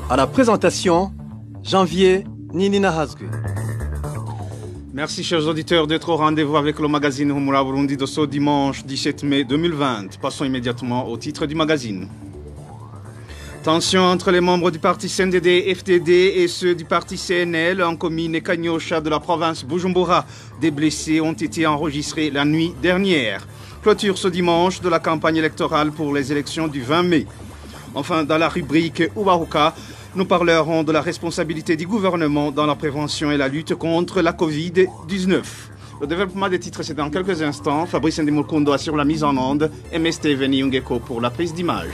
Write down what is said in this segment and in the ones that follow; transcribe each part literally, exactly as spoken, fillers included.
À la présentation, Janvier Ninina Hazgue. Merci chers auditeurs d'être au rendez-vous avec le magazine Humura Burundi de ce dimanche dix-sept mai deux mille vingt. Passons immédiatement au titre du magazine. Tension entre les membres du parti C N D D F D D et ceux du parti C N L en commune Kanyosha de la province Bujumbura. Des blessés ont été enregistrés la nuit dernière. Clôture ce dimanche de la campagne électorale pour les élections du vingt mai. Enfin, dans la rubrique Ubahuka, nous parlerons de la responsabilité du gouvernement dans la prévention et la lutte contre la covid dix-neuf. Le développement des titres, c'est dans quelques instants. Fabrice Ndimulkundo assure la mise en onde. M S T Veni Ungeko pour la prise d'image.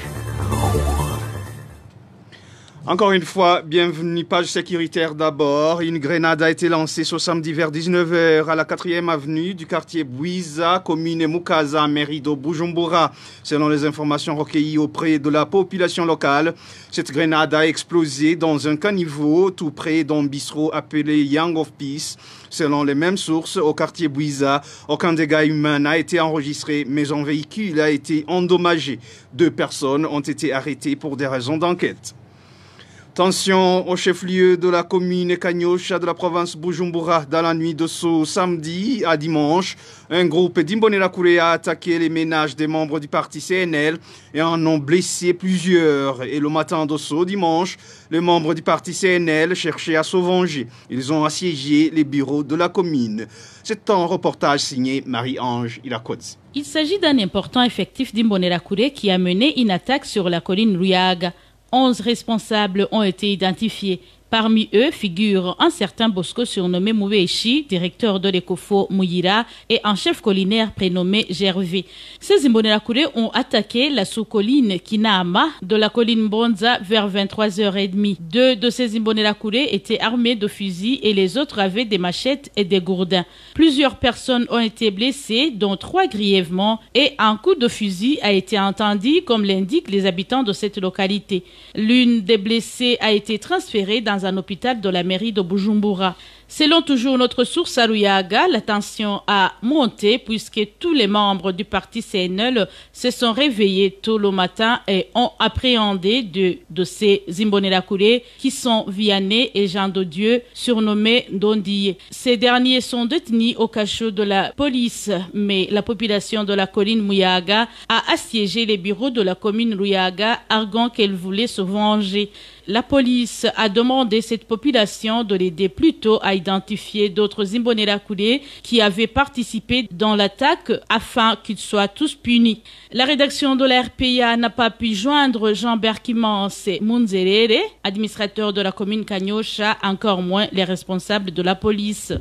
Encore une fois, bienvenue, page sécuritaire d'abord. Une grenade a été lancée ce samedi vers dix-neuf heures à la quatrième avenue du quartier Bouiza, commune Mukaza, mairie de Bujumbura. Selon les informations recueillies auprès de la population locale, cette grenade a explosé dans un caniveau tout près d'un bistrot appelé Young of Peace. Selon les mêmes sources, au quartier Bouiza, aucun dégât humain n'a été enregistré, mais un véhicule a été endommagé. Deux personnes ont été arrêtées pour des raisons d'enquête. Tension au chef-lieu de la commune Kanyosha de la province Bujumbura dans la nuit de ce samedi à dimanche. Un groupe d'Imbonerakure a attaqué les ménages des membres du parti C N L et en ont blessé plusieurs. Et le matin de ce dimanche, les membres du parti C N L cherchaient à se venger. Ils ont assiégé les bureaux de la commune. C'est un reportage signé Marie-Ange Irakodzi. Il s'agit d'un important effectif d'Imbonerakure qui a mené une attaque sur la colline Ruyaga. Onze responsables ont été identifiés. Parmi eux figurent un certain Bosco surnommé Mouvechi, directeur de l'Ecofo Mouyira, et un chef collinaire prénommé Gervais. Ces Imbonerakure ont attaqué la sous-colline Kinama de la colline Bonza vers vingt-trois heures trente. Deux de ces Imbonerakure étaient armés de fusils et les autres avaient des machettes et des gourdins. Plusieurs personnes ont été blessées, dont trois grièvement, et un coup de fusil a été entendu, comme l'indiquent les habitants de cette localité. L'une des blessées a été transférée dans un hôpital de la mairie de Bujumbura. Selon toujours notre source à Ruyaga, la tension a monté puisque tous les membres du parti C N L se sont réveillés tôt le matin et ont appréhendé de, de ces Imbonerakure qui sont Vianney et Jean de Dieu, surnommés Dondiye. Ces derniers sont détenus au cachot de la police, mais la population de la colline Ruyaga a assiégé les bureaux de la commune Ruyaga, arguant qu'elle voulait se venger. La police a demandé cette population de l'aider plutôt à identifier d'autres Imbonerakure qui avaient participé dans l'attaque afin qu'ils soient tous punis. La rédaction de la R P I A n'a pas pu joindre Jean Berkimance Munzerere, administrateur de la commune Kanyosha, encore moins les responsables de la police.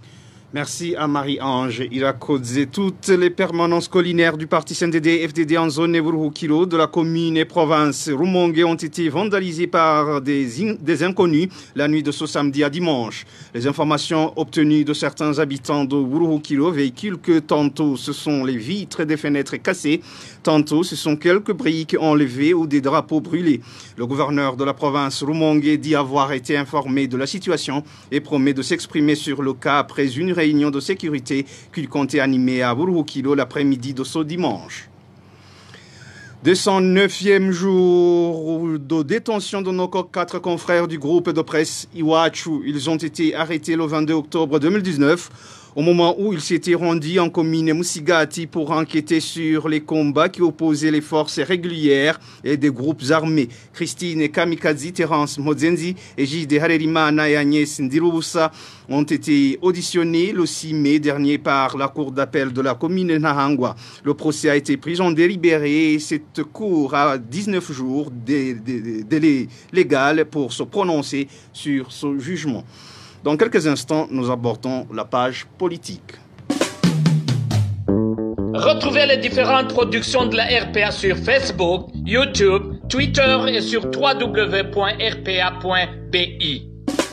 Merci à Marie-Ange Irakodze. Toutes les permanences collinaires du parti C N D D F D D en zone Neburuhukilo de la commune et province Rumongue ont été vandalisées par des, in des inconnus la nuit de ce samedi à dimanche. Les informations obtenues de certains habitants de Buruhukilo véhiculent que tantôt ce sont les vitres des fenêtres cassées, tantôt ce sont quelques briques enlevées ou des drapeaux brûlés. Le gouverneur de la province Rumongue dit avoir été informé de la situation et promet de s'exprimer sur le cas après une réunion de sécurité qu'il comptait animer à Buruhukilo l'après-midi de ce dimanche. deux cent neuvième jour de détention de nos quatre confrères du groupe de presse Iwachu. Ils ont été arrêtés le vingt-deux octobre deux mille dix-neuf au moment où ils s'étaient rendus en commune Musigati pour enquêter sur les combats qui opposaient les forces régulières et des groupes armés. Christine Kamikaze, Terence Mozenzi et Gide Harerimana et Agnès Ndirubusa ont été auditionnés le six mai dernier par la cour d'appel de la commune Nahangwa. Le procès a été pris en délibéré et cette cour a dix-neuf jours de délai légal pour se prononcer sur ce jugement. Dans quelques instants, nous abordons la page politique. Retrouvez les différentes productions de la R P A sur Facebook, YouTube, Twitter et sur w w w point r p a point b i.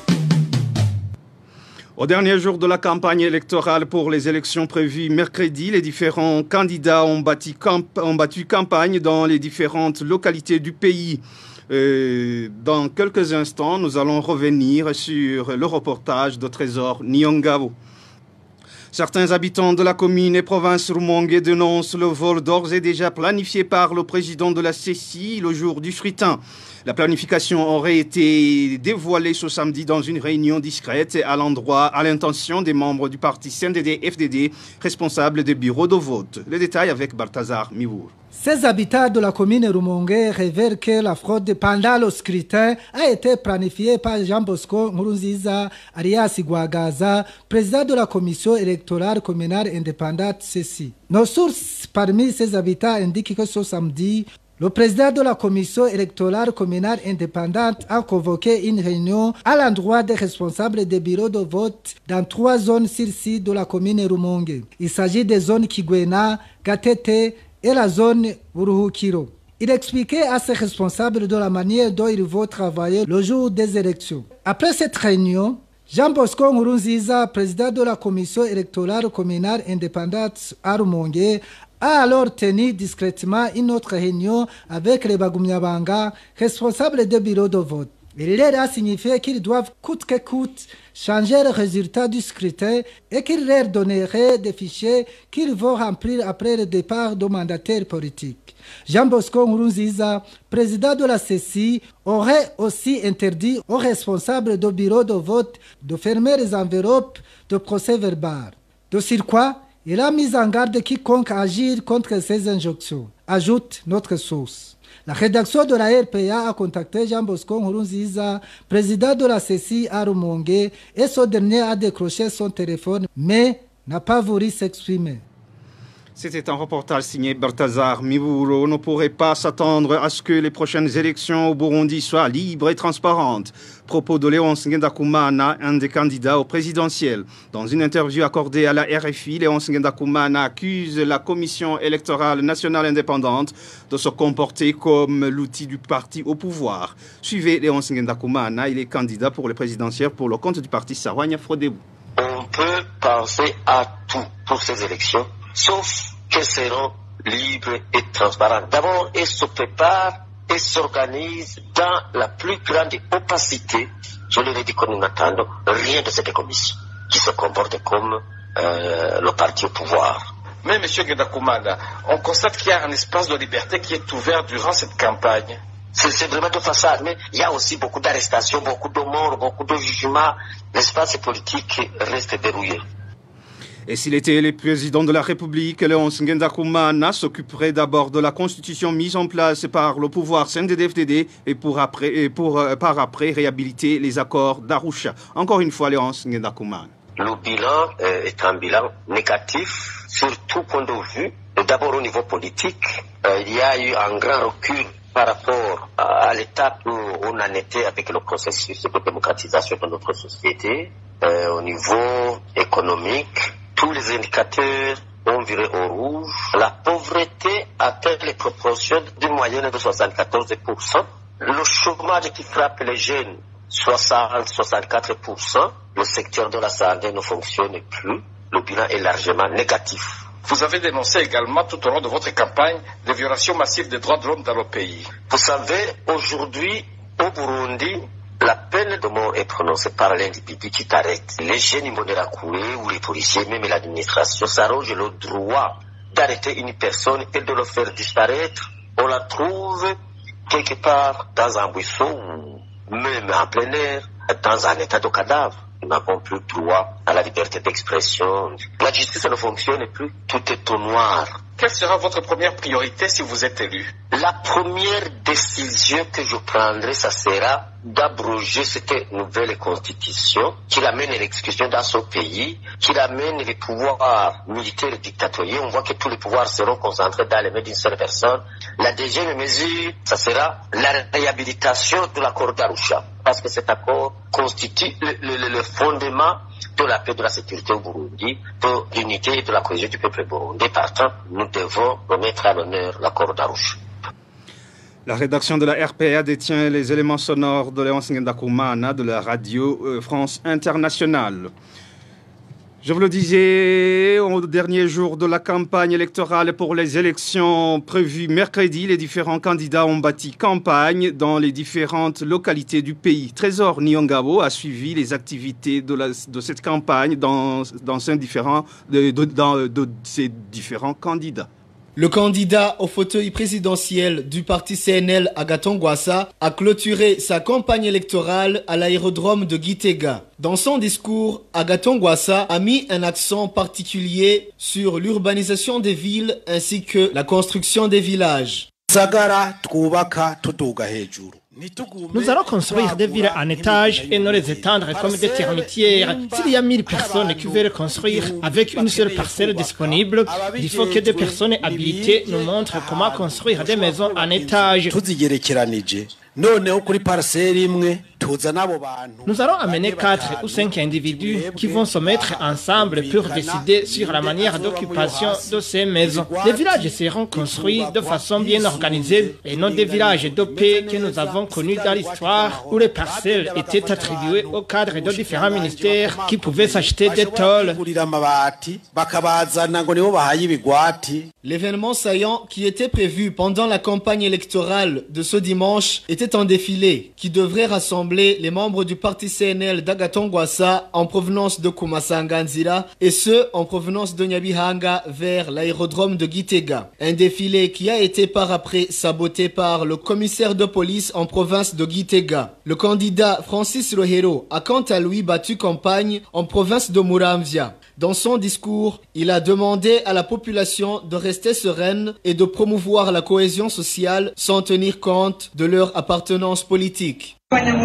Au dernier jour de la campagne électorale pour les élections prévues mercredi, les différents candidats ont battu, camp- ont battu campagne dans les différentes localités du pays. Euh, dans quelques instants, nous allons revenir sur le reportage de Trésor Nyongabo. Certains habitants de la commune et province Rumongue dénoncent le vol d'ores et déjà planifié par le président de la C C I le jour du scrutin. La planification aurait été dévoilée ce samedi dans une réunion discrète à l'endroit, à l'intention des membres du parti C N D D F D D, responsables des bureaux de vote. Les détails avec Balthazar Mivour. Ces habitants de la commune Rumongue révèlent que la fraude pendant le scrutin a été planifiée par Jean Bosco Nkurunziza alias Igwagaza, président de la commission électorale communale indépendante C C I. Nos sources parmi ces habitants indiquent que ce samedi, le président de la commission électorale communale indépendante a convoqué une réunion à l'endroit des responsables des bureaux de vote dans trois zones sur six de la commune Rumongue. Il s'agit des zones Kigwena, Gatete et la zone Buruhukiro. Il expliquait à ses responsables de la manière dont ils vont travailler le jour des élections. Après cette réunion, Jean Bosco Nkurunziza, président de la commission électorale communale indépendante à Rumongue, a alors tenu discrètement une autre réunion avec les Bagumyabanga, responsables des bureaux de vote. Il leur a signifié qu'ils doivent coûte que coûte changer le résultat du scrutin et qu'il leur donnerait des fichiers qu'ils vont remplir après le départ du mandataire politique. Jean Bosco Nkurunziza, président de la C C I, aurait aussi interdit aux responsables du bureau de vote de fermer les enveloppes de procès-verbal. De surcroît, il a mis en garde quiconque agir contre ces injonctions, ajoute notre source. La rédaction de la R P A a contacté Jean Bosco Nkurunziza, président de la C C I à Rumongue, et ce dernier a décroché son téléphone, mais n'a pas voulu s'exprimer. C'était un reportage signé Balthazar Mivouro. On ne pourrait pas s'attendre à ce que les prochaines élections au Burundi soient libres et transparentes. Propos de Léonce Ngendakumana, un des candidats au présidentiel. Dans une interview accordée à la R F I, Léonce Ngendakumana accuse la Commission électorale nationale indépendante de se comporter comme l'outil du parti au pouvoir. Suivez Léonce Ngendakumana, il est candidat pour le présidentiel pour le compte du parti Sarwanya Frodebou. On peut penser à tout pour ces élections, sauf qu'elles seront libres et transparentes. D'abord, elles se préparent et s'organisent dans la plus grande opacité. Je leur ai dit que nous n'attendons rien de cette commission qui se comporte comme euh, le parti au pouvoir. Mais M. Ngendakumana, on constate qu'il y a un espace de liberté qui est ouvert durant cette campagne. C'est vraiment de façade, mais il y a aussi beaucoup d'arrestations, beaucoup de morts, beaucoup de jugements. L'espace politique reste verrouillé. Et s'il était le président de la République, Léonce Ngendakumana s'occuperait d'abord de la constitution mise en place par le pouvoir C N D D F D D et pour après, et pour, euh, par après réhabiliter les accords d'Arusha. Encore une fois, Léonce Ngendakumana. Le bilan euh, est un bilan négatif sur tout point de vue. D'abord au niveau politique, euh, il y a eu un grand recul par rapport à l'étape où on en était avec le processus de démocratisation de notre société. Euh, au niveau économique, tous les indicateurs ont viré au rouge. La pauvreté atteint les proportions d'une moyenne de soixante-quatorze pour cent. Le chômage qui frappe les jeunes, soixante à soixante-quatre pour cent. Le secteur de la santé ne fonctionne plus. Le bilan est largement négatif. Vous avez dénoncé également tout au long de votre campagne les violations massives des droits de l'homme dans le pays. Vous savez, aujourd'hui, au Burundi, la peine de mort est prononcée par l'individu qui t'arrête. Les jeunes Imbonerakure ou les policiers, même l'administration, s'arrogent le droit d'arrêter une personne et de le faire disparaître. On la trouve quelque part dans un buisson ou même en plein air, dans un état de cadavre. Nous n'avons plus droit à la liberté d'expression. La justice ne fonctionne plus. Tout est au noir. Quelle sera votre première priorité si vous êtes élu? La première décision que je prendrai, ça sera d'abroger cette nouvelle constitution qui amène l'exclusion dans ce pays, qui amène les pouvoirs militaires dictatoriaux. On voit que tous les pouvoirs seront concentrés dans les mains d'une seule personne. La deuxième mesure, ça sera la réhabilitation de l'accord d'Arusha, parce que cet accord constitue le, le, le fondement de la paix, de la sécurité au Burundi, de l'unité et de la cohésion du peuple burundais. Partant, nous devons remettre à l'honneur l'accord d'Arusha. La rédaction de la R P A détient les éléments sonores de Léonce Ngendakumana de la radio France Internationale. Je vous le disais, au dernier jour de la campagne électorale pour les élections prévues mercredi, les différents candidats ont bâti campagne dans les différentes localités du pays. Trésor Nyongabo a suivi les activités de, la, de cette campagne dans, dans, un différent, de, de, dans de ces différents candidats. Le candidat au fauteuil présidentiel du parti C N L, Agathon Rwasa, a clôturé sa campagne électorale à l'aérodrome de Gitega. Dans son discours, Agathon Rwasa a mis un accent particulier sur l'urbanisation des villes ainsi que la construction des villages. Nous allons construire des villes en étage et nous les étendre comme des termitières. S'il y a mille personnes qui veulent construire avec une seule parcelle disponible, il faut que des personnes habilitées nous montrent comment construire des maisons en étage. Nous allons amener quatre ou cinq individus qui vont se mettre ensemble pour décider sur la manière d'occupation de ces maisons. Les villages seront construits de façon bien organisée et non des villages dopés que nous avons connus dans l'histoire où les parcelles étaient attribuées au cadre de différents ministères qui pouvaient s'acheter des tôles. L'événement saillant qui était prévu pendant la campagne électorale de ce dimanche était un défilé qui devrait rassembler les membres du parti C N L d'Agathon Rwasa en provenance de Kumasanganzira et ceux en provenance de Nyabihanga vers l'aérodrome de Gitega. Un défilé qui a été par après saboté par le commissaire de police en province de Gitega. Le candidat Francis Rohero a quant à lui battu campagne en province de Muramvya. Dans son discours, il a demandé à la population de rester sereine et de promouvoir la cohésion sociale sans tenir compte de leur appartenance politique.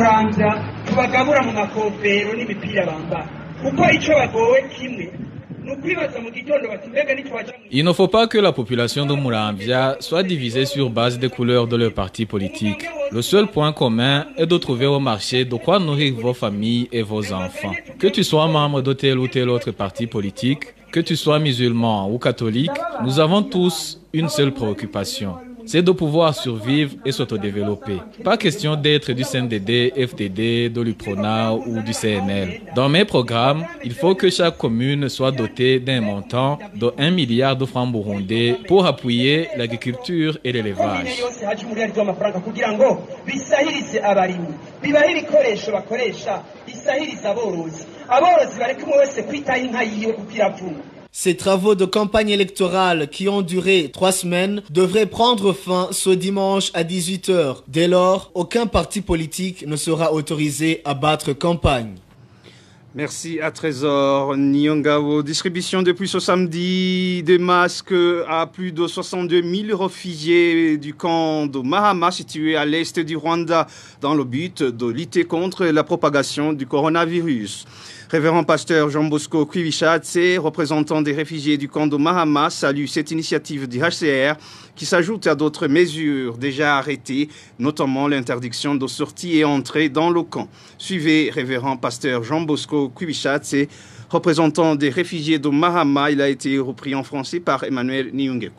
Il ne faut pas que la population de Muramvya soit divisée sur base des couleurs de leur parti politique. Le seul point commun est de trouver au marché de quoi nourrir vos familles et vos enfants. Que tu sois membre de tel ou tel autre parti politique, que tu sois musulman ou catholique, nous avons tous une seule préoccupation. C'est de pouvoir survivre et s'autodévelopper. Pas question d'être du C N D D, F D D, de l'U P R O N A ou du C N L. Dans mes programmes, il faut que chaque commune soit dotée d'un montant de un milliard de francs burundais pour appuyer l'agriculture et l'élevage. Ces travaux de campagne électorale qui ont duré trois semaines devraient prendre fin ce dimanche à dix-huit heures. Dès lors, aucun parti politique ne sera autorisé à battre campagne. Merci à Trésor Nyongabo. Distribution depuis ce samedi des masques à plus de soixante-deux mille réfugiés du camp de Mahama situé à l'est du Rwanda dans le but de lutter contre la propagation du coronavirus. Révérend pasteur Jean Bosco Kwivishatse, représentant des réfugiés du camp de Mahama, salue cette initiative du H C R qui s'ajoute à d'autres mesures déjà arrêtées, notamment l'interdiction de sortie et entrée dans le camp. Suivez révérend pasteur Jean Bosco Kwivishatse, représentant des réfugiés de Mahama. Il a été repris en français par Emmanuel Niyongeko.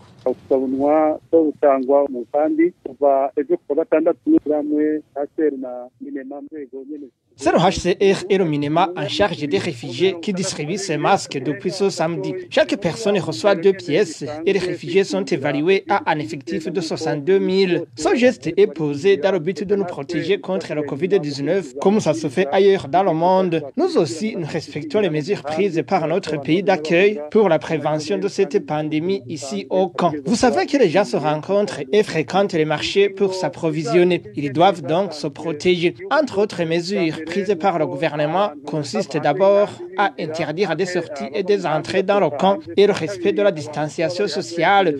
C'est le H C R et le Minema en charge des réfugiés qui distribuent ces masques depuis ce samedi. Chaque personne reçoit deux pièces et les réfugiés sont évalués à un effectif de soixante-deux mille. Ce geste est posé dans le but de nous protéger contre le covid dix-neuf comme ça se fait ailleurs dans le monde. Nous aussi, nous respectons les mesures prises par notre pays d'accueil pour la prévention de cette pandémie ici au camp. Vous savez que les gens se rencontrent et fréquentent les marchés pour s'approvisionner. Ils doivent donc se protéger. Entre autres mesures prises par le gouvernement consistent d'abord à interdire des sorties et des entrées dans le camp et le respect de la distanciation sociale.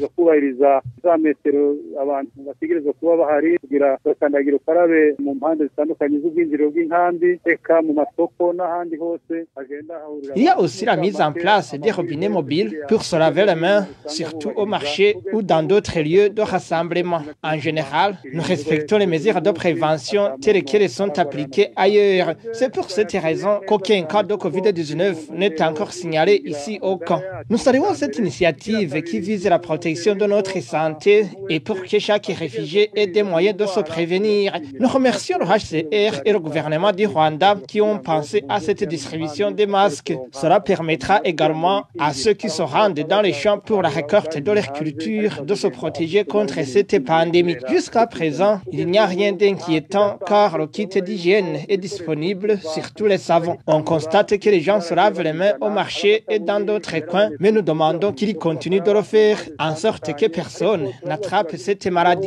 Il y a aussi la mise en place des robinets mobiles pour se laver les mains, surtout au marché ou dans d'autres lieux de rassemblement. En général, nous respectons les mesures de prévention telles qu'elles sont appliquées ailleurs. heures. C'est pour cette raison qu'aucun cas de covid dix-neuf n'est encore signalé ici au camp. Nous saluons cette initiative qui vise la protection de notre santé et pour que chaque réfugié ait des moyens de se prévenir. Nous remercions le H C R et le gouvernement du Rwanda qui ont pensé à cette distribution des masques. Cela permettra également à ceux qui se rendent dans les champs pour la récolte de leur culture de se protéger contre cette pandémie. Jusqu'à présent, il n'y a rien d'inquiétant car le kit d'hygiène est disponible sur tous les savons. On constate que les gens se lavent les mains au marché et dans d'autres coins, mais nous demandons qu'ils continuent de le faire en sorte que personne n'attrape cette maladie.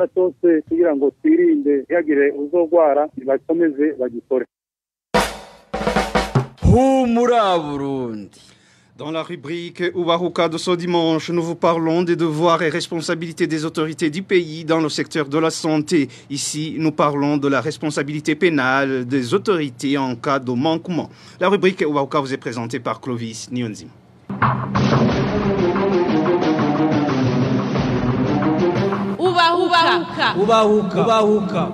Dans la rubrique Ubahuka de ce dimanche, nous vous parlons des devoirs et responsabilités des autorités du pays dans le secteur de la santé. Ici, nous parlons de la responsabilité pénale des autorités en cas de manquement. La rubrique Ubahuka vous est présentée par Clovis Nyonzim. Ubahuka. Ubahuka. Ubahuka.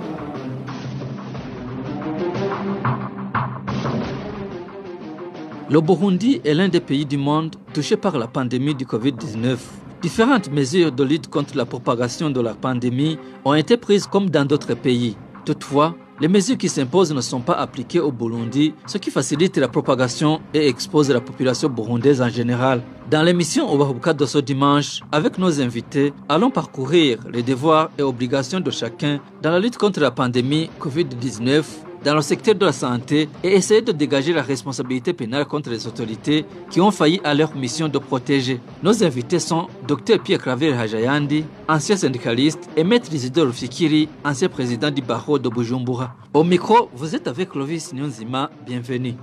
Le Burundi est l'un des pays du monde touchés par la pandémie du covid dix-neuf. Différentes mesures de lutte contre la propagation de la pandémie ont été prises comme dans d'autres pays. Toutefois, les mesures qui s'imposent ne sont pas appliquées au Burundi, ce qui facilite la propagation et expose la population burundaise en général. Dans l'émission Ubahuka de ce dimanche, avec nos invités, allons parcourir les devoirs et obligations de chacun dans la lutte contre la pandémie covid dix-neuf dans le secteur de la santé et essayer de dégager la responsabilité pénale contre les autorités qui ont failli à leur mission de protéger. Nos invités sont Dr Pierre Claver Hajayandi, ancien syndicaliste, et Maître Isidore Fikiri, ancien président du barreau de Bujumbura. Au micro, vous êtes avec Clovis Nyonzima, bienvenue.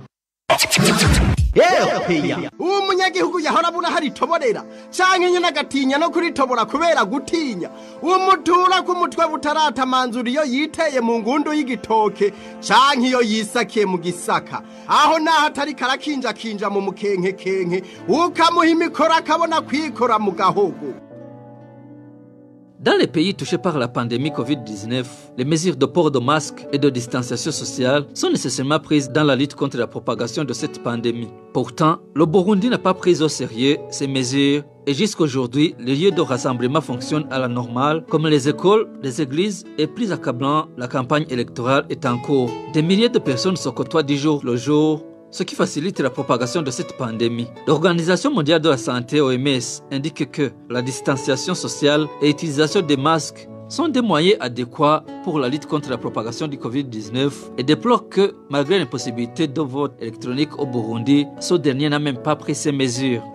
uwo munyagihugu yahora abura hari toborera canke nyene agatinya no kuritobora kubera gutinya uwo mutura ku mutwe butaratamanzura iyo yiteye mu ngundu y'igitoke canke iyo yisakiye mu gisaka aho naho atari karakinjakinja mu mukenkekenke ukamuha imikoro akabona kwikora mu gahogo. Dans les pays touchés par la pandémie covid dix-neuf, les mesures de port de masque et de distanciation sociale sont nécessairement prises dans la lutte contre la propagation de cette pandémie. Pourtant, le Burundi n'a pas pris au sérieux ces mesures et jusqu'aujourd'hui, les lieux de rassemblement fonctionnent à la normale, comme les écoles, les églises et plus accablant, la campagne électorale est en cours. Des milliers de personnes se côtoient du jour le jour, ce qui facilite la propagation de cette pandémie. L'Organisation mondiale de la santé, O M S, indique que la distanciation sociale et l'utilisation des masques sont des moyens adéquats pour la lutte contre la propagation du covid dix-neuf et déplore que, malgré l'impossibilité de vote électronique au Burundi, ce dernier n'a même pas pris ces mesures.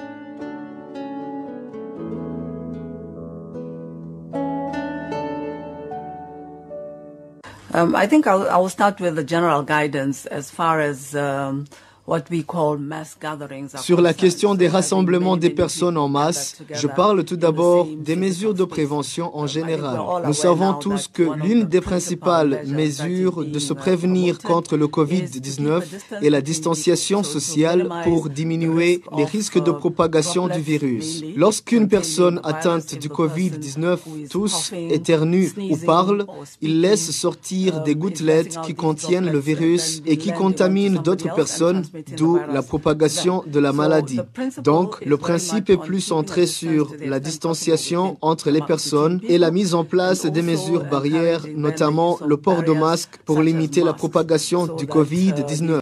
Um, I think I'll, I'll start with the general guidance as far as um, what we call mass gatherings. Sur la question des rassemblements des personnes en masse, je parle tout d'abord des mesures de prévention en général. Nous savons tous que l'une des principales mesures de se prévenir contre le covid dix-neuf est la distanciation sociale pour diminuer les risques de propagation du virus. Lorsqu'une personne atteinte du covid dix-neuf tousse, éternue ou parle, il laisse sortir des gouttelettes qui contiennent le virus et qui contaminent d'autres personnes, d'où la propagation de la maladie. Donc, le principe est plus centré sur la distanciation entre les personnes et la mise en place des mesures barrières, notamment le port de masque pour limiter la propagation du covid dix-neuf.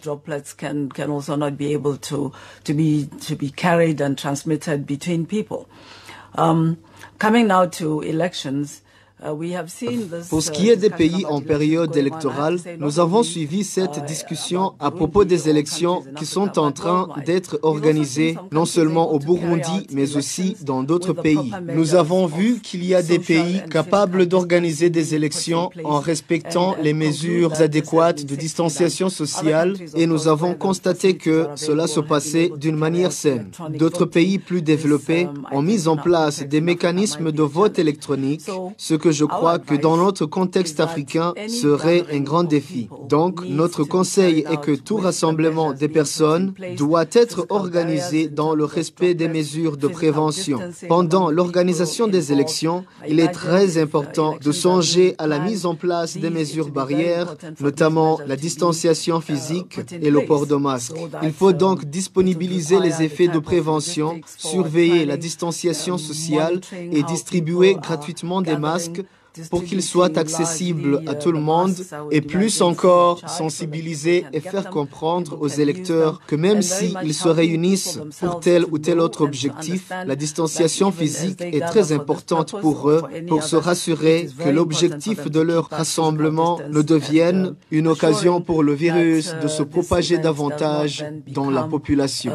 Coming now to elections, Pour ce qui est des pays en période électorale, nous avons suivi cette discussion à propos des élections qui sont en train d'être organisées non seulement au Burundi, mais aussi dans d'autres pays. Nous avons vu qu'il y a des pays capables d'organiser des élections en respectant les mesures adéquates de distanciation sociale et nous avons constaté que cela se passait d'une manière saine. D'autres pays plus développés ont mis en place des mécanismes de vote électronique, ce que que je crois que dans notre contexte africain serait un grand défi. Donc, notre conseil est que tout rassemblement des personnes doit être organisé dans le respect des mesures de prévention. Pendant l'organisation des élections, il est très important de songer à la mise en place des mesures barrières, notamment la distanciation physique et le port de masque. Il faut donc disponibiliser les effets de prévention, surveiller la distanciation sociale et distribuer gratuitement des masques pour qu'ils soient accessibles à tout le monde et plus encore sensibiliser et faire comprendre aux électeurs que même s'ils se réunissent pour tel ou tel autre objectif, la distanciation physique est très importante pour eux pour se rassurer que l'objectif de leur rassemblement ne devienne une occasion pour le virus de se propager davantage dans la population.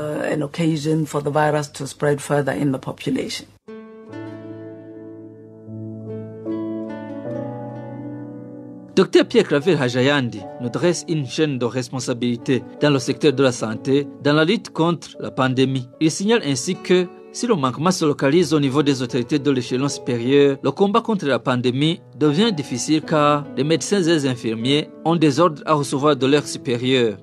Docteur Pierre Claver Hajayandi nous dresse une chaîne de responsabilité dans le secteur de la santé dans la lutte contre la pandémie. Il signale ainsi que si le manquement se localise au niveau des autorités de l'échelon supérieur, le combat contre la pandémie devient difficile car les médecins et les infirmiers ont des ordres à recevoir de leurs supérieurs.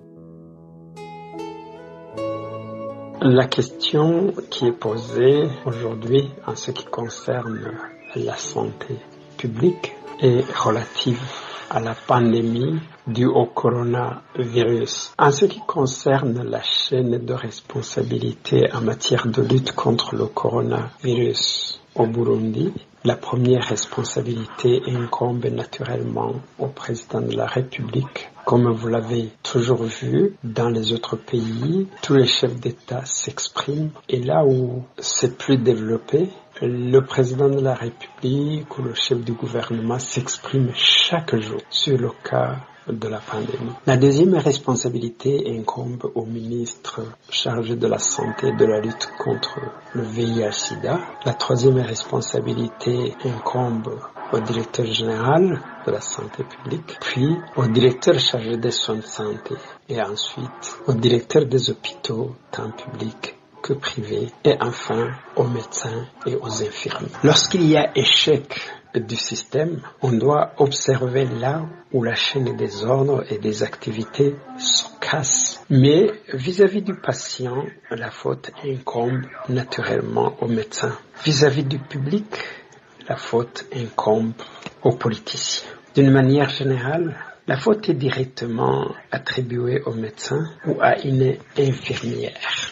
La question qui est posée aujourd'hui en ce qui concerne la santé publique est relative à la pandémie due au coronavirus. En ce qui concerne la chaîne de responsabilité en matière de lutte contre le coronavirus au Burundi, la première responsabilité incombe naturellement au président de la République. Comme vous l'avez toujours vu, dans les autres pays, tous les chefs d'État s'expriment. Et là où c'est plus développé, le président de la République ou le chef du gouvernement s'exprime chaque jour sur le cas de la pandémie. La deuxième responsabilité incombe au ministre chargé de la santé et de la lutte contre le V I H sida. La troisième responsabilité incombe au directeur général de la santé publique, puis au directeur chargé des soins de santé et ensuite au directeur des hôpitaux, tant publics que privés, et enfin aux médecins et aux infirmiers. Lorsqu'il y a échec du système, on doit observer là où la chaîne des ordres et des activités se casse. Mais vis-à-vis du patient, la faute incombe naturellement aux médecins. Vis-à-vis du public, la faute incombe aux politiciens. D'une manière générale, la faute est directement attribuée aux médecins ou à une infirmière.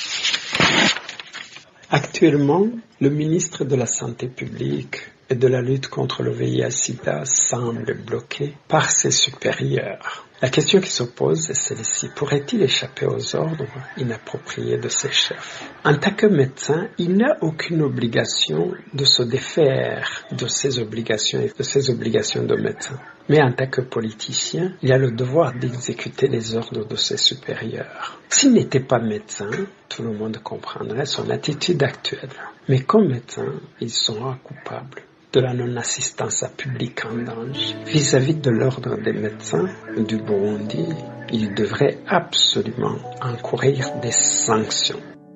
Actuellement, le ministre de la Santé publique et de la lutte contre le V I H sida semble bloqué par ses supérieurs. La question qui se pose est celle-ci. Pourrait-il échapper aux ordres inappropriés de ses chefs? En tant que médecin, il n'a aucune obligation de se défaire de ses obligations et de ses obligations de médecin. Mais en tant que politicien, il a le devoir d'exécuter les ordres de ses supérieurs. S'il n'était pas médecin, tout le monde comprendrait son attitude actuelle. Mais comme médecin, il sera coupable de la non-assistance à public en danger. Vis-à-vis de l'ordre des médecins du Burundi, il devrait absolument encourir des sanctions.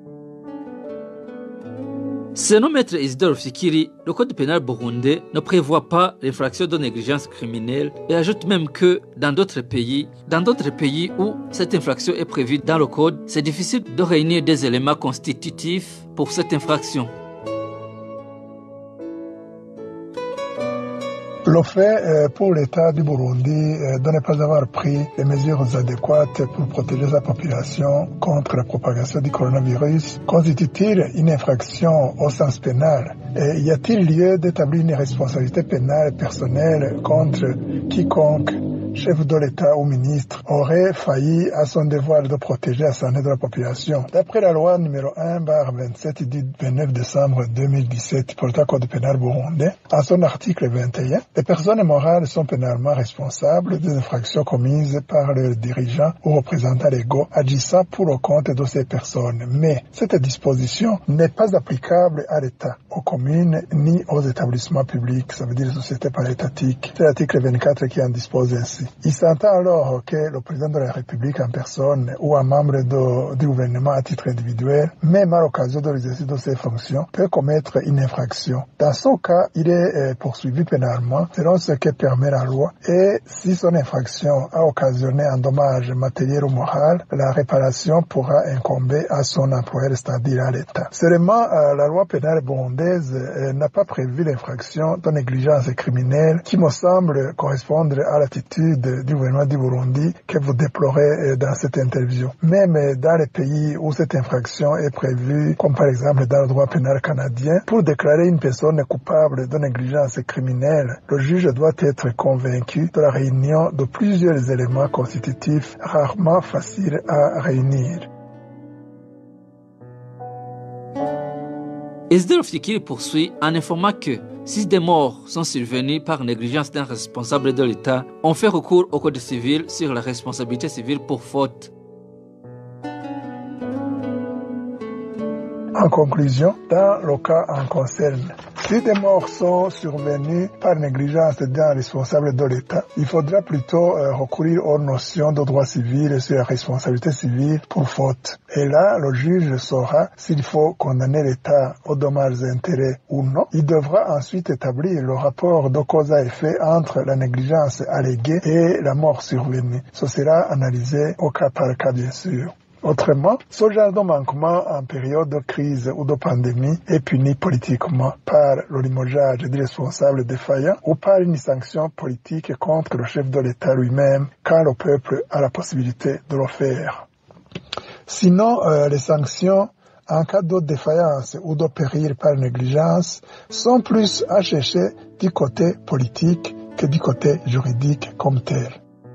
Selon Maître Isidore Fikiri, le code pénal burundais ne prévoit pas l'infraction de négligence criminelle et ajoute même que dans d'autres pays, dans d'autres pays où cette infraction est prévue dans le code, c'est difficile de réunir des éléments constitutifs pour cette infraction. Le fait euh, pour l'État du Burundi euh, de ne pas avoir pris les mesures adéquates pour protéger sa population contre la propagation du coronavirus constitue-t-il une infraction au sens pénal? Et y a-t-il lieu d'établir une responsabilité pénale personnelle contre quiconque, chef de l'État ou ministre, aurait failli à son devoir de protéger la santé de la population? D'après la loi numéro un barre vingt-sept du vingt-neuf décembre deux mille dix-sept pour le code pénal burundais, en son article vingt et un, les personnes morales sont pénalement responsables des infractions commises par leurs dirigeants ou représentants légaux agissant pour le compte de ces personnes. Mais cette disposition n'est pas applicable à l'État, aux communes ni aux établissements publics, ça veut dire les sociétés parétatiques. C'est l'article vingt-quatre qui en dispose ainsi. ainsi. Il s'entend alors que le président de la République en personne ou un membre de, du gouvernement à titre individuel, même à l'occasion de l'exercice de ses fonctions, peut commettre une infraction. Dans ce cas, il est euh, poursuivi pénalement selon ce que permet la loi et si son infraction a occasionné un dommage matériel ou moral, la réparation pourra incomber à son employeur, c'est-à-dire à l'État. Seulement, euh, la loi pénale burundaise euh, n'a pas prévu l'infraction de négligence criminelle qui me semble correspondre à l'attitude du gouvernement du Burundi que vous déplorez euh, dans cette interview. Même euh, dans les pays où cette infraction est prévue, comme par exemple dans le droit pénal canadien, pour déclarer une personne coupable de négligence criminelle, le juge doit être convaincu de la réunion de plusieurs éléments constitutifs rarement faciles à réunir. Esdor Fikiri poursuit en informant que si des morts sont survenus par négligence d'un responsable de l'État, on fait recours au Code civil sur la responsabilité civile pour faute. En conclusion, dans le cas en concerne, si des morts sont survenus par négligence d'un responsable de l'État, il faudra plutôt euh, recourir aux notions de droit civil sur la responsabilité civile pour faute. Et là, le juge saura s'il faut condamner l'État aux dommages et intérêts ou non. Il devra ensuite établir le rapport de cause à effet entre la négligence alléguée et la mort survenue. Ce sera analysé au cas par cas, bien sûr. Autrement, ce genre de manquement en période de crise ou de pandémie est puni politiquement par le limogeage du responsable défaillant ou par une sanction politique contre le chef de l'État lui-même quand le peuple a la possibilité de le faire. Sinon, euh, les sanctions en cas de défaillance ou de péril par négligence sont plus à chercher du côté politique que du côté juridique comme tel.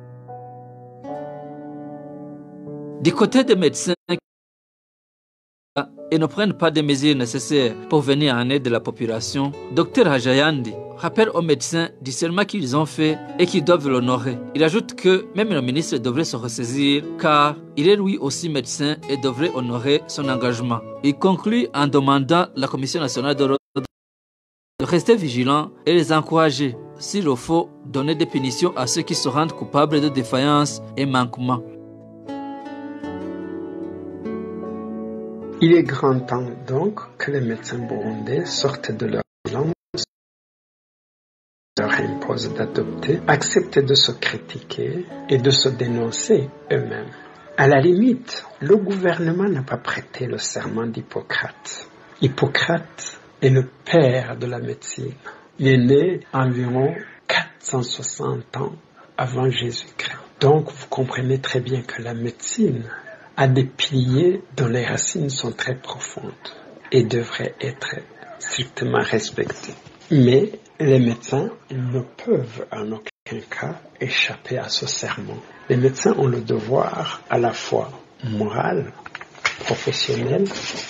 Du côté des médecins et ne prennent pas des mesures nécessaires pour venir en aide de la population, Docteur Hajayandi rappelle aux médecins du serment qu'ils ont fait et qu'ils doivent l'honorer. Il ajoute que même le ministre devrait se ressaisir car il est lui aussi médecin et devrait honorer son engagement. Il conclut en demandant à la Commission nationale de l'ordre de rester vigilant et les encourager, s'il le faut, donner des punitions à ceux qui se rendent coupables de défaillance et manquements. Il est grand temps donc que les médecins burundais sortent de leur langue, leur impose d'adopter, acceptent de se critiquer et de se dénoncer eux-mêmes. À la limite, le gouvernement n'a pas prêté le serment d'Hippocrate. Hippocrate est le père de la médecine. Il est né environ quatre cent soixante ans avant Jésus-Christ. Donc vous comprenez très bien que la médecine a des piliers dont les racines sont très profondes et devraient être strictement respectés. Mais les médecins ne peuvent en aucun cas échapper à ce serment. Les médecins ont le devoir à la fois moral, professionnel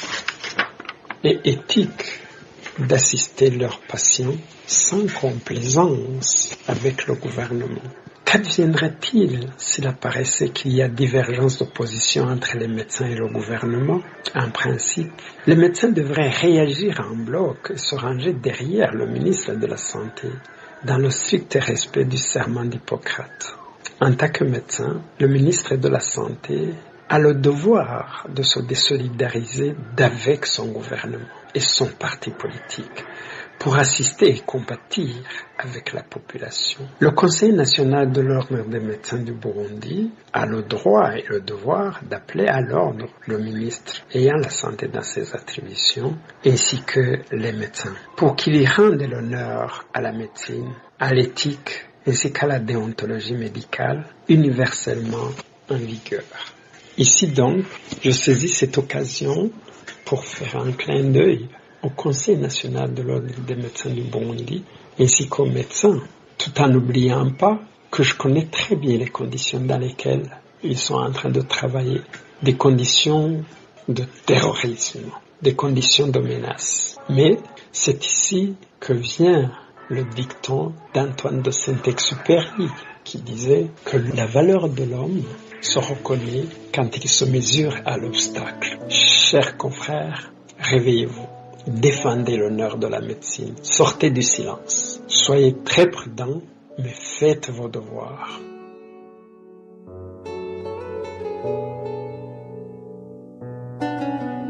et éthique d'assister leurs patients sans complaisance avec le gouvernement. Qu'adviendrait-il s'il apparaissait qu'il y a divergence de position entre les médecins et le gouvernement? En principe, les médecins devraient réagir en bloc et se ranger derrière le ministre de la Santé, dans le strict respect du serment d'Hippocrate. En tant que médecin, le ministre de la Santé a le devoir de se désolidariser d'avec son gouvernement et son parti politique, pour assister et compatir avec la population. Le Conseil national de l'ordre des médecins du Burundi a le droit et le devoir d'appeler à l'ordre le ministre ayant la santé dans ses attributions, ainsi que les médecins, pour qu'ils y rendent l'honneur à la médecine, à l'éthique, ainsi qu'à la déontologie médicale, universellement en vigueur. Ici donc, je saisis cette occasion pour faire un clin d'œil au Conseil national de l'ordre des médecins du Burundi, ainsi qu'aux médecins, tout en n'oubliant pas que je connais très bien les conditions dans lesquelles ils sont en train de travailler, des conditions de terrorisme, des conditions de menace. Mais c'est ici que vient le dicton d'Antoine de Saint-Exupéry, qui disait que la valeur de l'homme se reconnaît quand il se mesure à l'obstacle. Chers confrères, réveillez-vous. Défendez l'honneur de la médecine. Sortez du silence. Soyez très prudents, mais faites vos devoirs.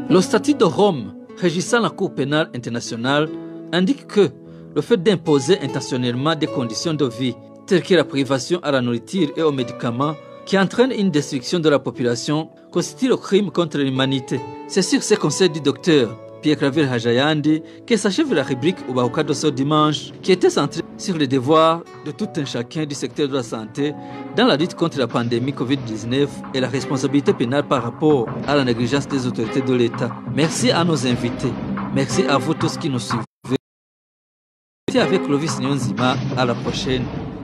Le statut de Rome régissant la Cour pénale internationale indique que le fait d'imposer intentionnellement des conditions de vie telles que la privation à la nourriture et aux médicaments qui entraînent une destruction de la population constitue le crime contre l'humanité. C'est sur ces conseils du docteur Pierre Claver Hajayandi que s'achève la rubrique Ubahuka de ce dimanche qui était centrée sur les devoirs de tout un chacun du secteur de la santé dans la lutte contre la pandémie covid dix-neuf et la responsabilité pénale par rapport à la négligence des autorités de l'État. Merci à nos invités. Merci à vous tous qui nous suivez. Merci avec Clovis Nyonzima. À la prochaine.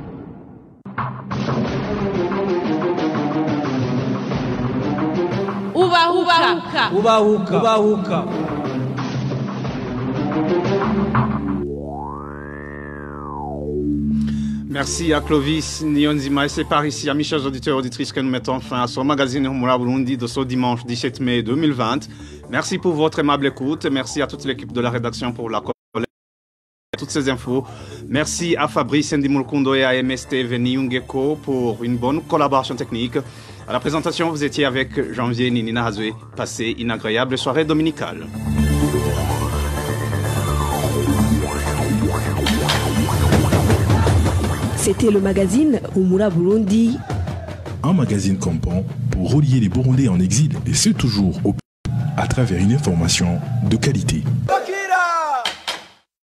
Ubahuka. Ubahuka. Ubahuka. Merci à Clovis Nyonzima. Et c'est par ici, amis chers auditeurs et auditrices, que nous mettons fin à ce magazine Humura Burundi de ce dimanche dix-sept mai deux mille vingt. Merci pour votre aimable écoute. Merci à toute l'équipe de la rédaction pour la collecte de toutes ces infos. Merci à Fabrice Ndimulkundo et à M S T Veniyungeko pour une bonne collaboration technique. À la présentation, vous étiez avec Janvier Ninina Hazoué. Passez une agréable soirée dominicale. C'était le magazine Humura Burundi. Un magazine comptant pour relier les Burundais en exil, et ce toujours au à travers une information de qualité. Okay.